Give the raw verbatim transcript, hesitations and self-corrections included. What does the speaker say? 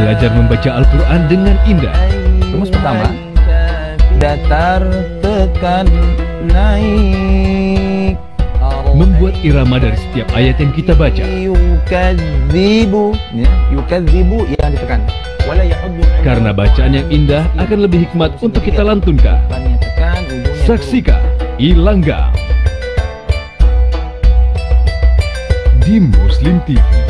belajar membaca Al-Quran dengan indah. Rumus pertama, datar, tekan, naik. Membuat irama dari setiap ayat yang kita baca. Yukadzibu, ya, yukadzibu yang ditekan. Wala yahuddu. Karena bacaan yang indah akan lebih hikmat untuk kita lantunkan. Bannya tekan, ujungnya turun. Saksikan Ilangga di Muslim T V.